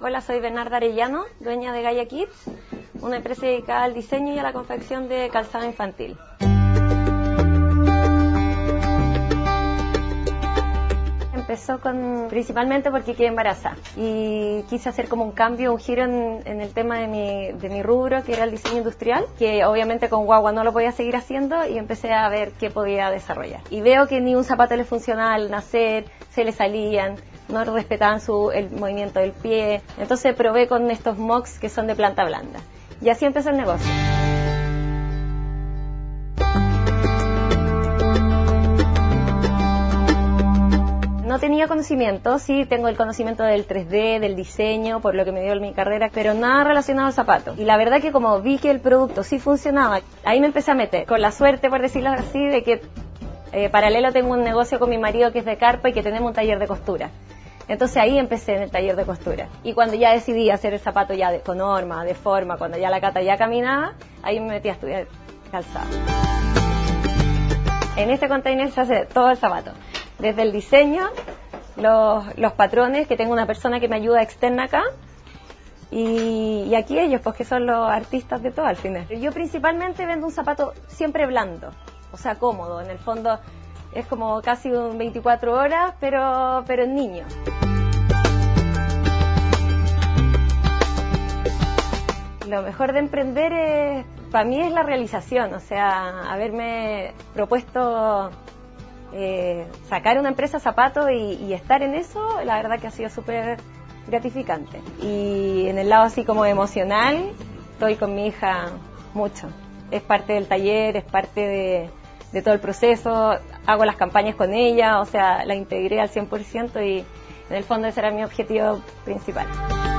Hola, soy Bernarda Arellano, dueña de Gaia Kids, una empresa dedicada al diseño y a la confección de calzado infantil. Empezó principalmente porque quedé embarazada y quise hacer como un cambio, un giro en el tema de mi rubro, que era el diseño industrial, que obviamente con guagua no lo podía seguir haciendo, y empecé a ver qué podía desarrollar. Y veo que ni un zapato le funcionaba al nacer, se le salían, no respetaban el movimiento del pie. Entonces probé con estos mocs que son de planta blanda. Y así empezó el negocio. No tenía conocimiento, sí tengo el conocimiento del 3D, del diseño, por lo que me dio mi carrera, pero nada relacionado al zapato. Y la verdad que como vi que el producto sí funcionaba, ahí me empecé a meter. Con la suerte, por decirlo así, de que paralelo tengo un negocio con mi marido que es de carpa y que tenemos un taller de costura. Entonces ahí empecé en el taller de costura. Y cuando ya decidí hacer el zapato ya con norma, de forma, cuando ya la Cata ya caminaba, ahí me metí a estudiar calzado. En este container se hace todo el zapato. Desde el diseño, los patrones, que tengo una persona que me ayuda externa acá, y aquí ellos, pues que son los artistas de todo al final. Yo principalmente vendo un zapato siempre blando, o sea cómodo, en el fondo es como casi un 24 horas, pero en niño. Lo mejor de emprender para mí es la realización, o sea, haberme propuesto sacar una empresa zapatos y estar en eso, la verdad que ha sido súper gratificante. Y en el lado así como emocional, estoy con mi hija mucho. Es parte del taller, es parte de todo el proceso, hago las campañas con ella, o sea, la integré al 100% y en el fondo ese era mi objetivo principal.